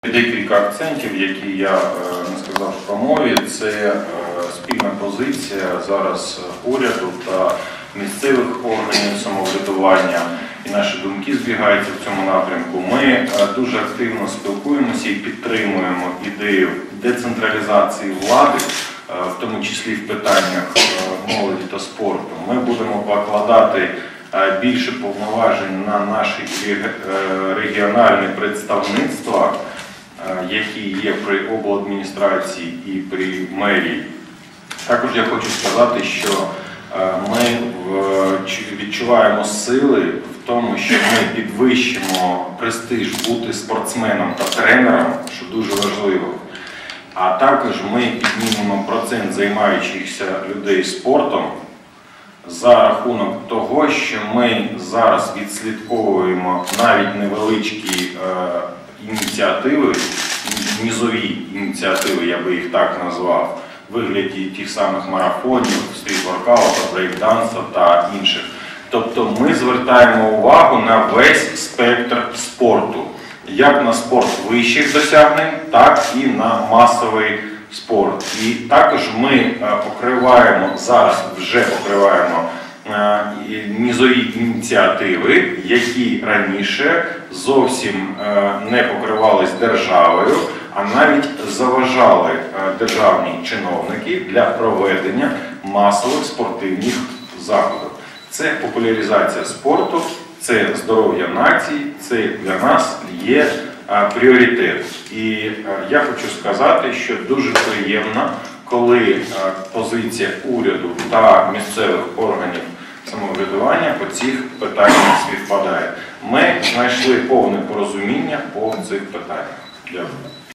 Декілька акцентів, які я не сказав в промові, це спільна позиція зараз уряду та місцевих органів самоврядування, і наші думки збігаються в цьому напрямку. Ми дуже активно спілкуємося і підтримуємо ідею децентралізації влади, в тому числі в питаннях молоді та спорту. Ми будемо покладати більше повноважень на наші регіональні представництва, які є при обладміністрації і при мерії. Також я хочу сказати, що ми відчуваємо сили в тому, що ми підвищимо престиж бути спортсменом та тренером, що дуже важливо. А також ми піднімемо процент займаючихся людей спортом за рахунок того, що ми зараз відслідковуємо навіть невеличкі ініціативи, низові ініціативи, я би їх так назвав, в вигляді тих самих марафонів, стріт-воркауту, брейк-дансу та інших. Тобто ми звертаємо увагу на весь спектр спорту, як на спорт вищих досягнень, так і на масовий спорт. І також ми покриваємо, зараз вже покриваємо низові ініціативи, які раніше зовсім не покривались державою, а навіть заважали державні чиновники для проведення масових спортивних заходів. Це популяризація спорту, це здоров'я нації, це для нас є пріоритет. І я хочу сказати, що дуже приємно, коли позиція уряду та місцевих органів самоврядування по цих питаннях співпадає. Ми знайшли повне порозуміння по цих питаннях. Дякую.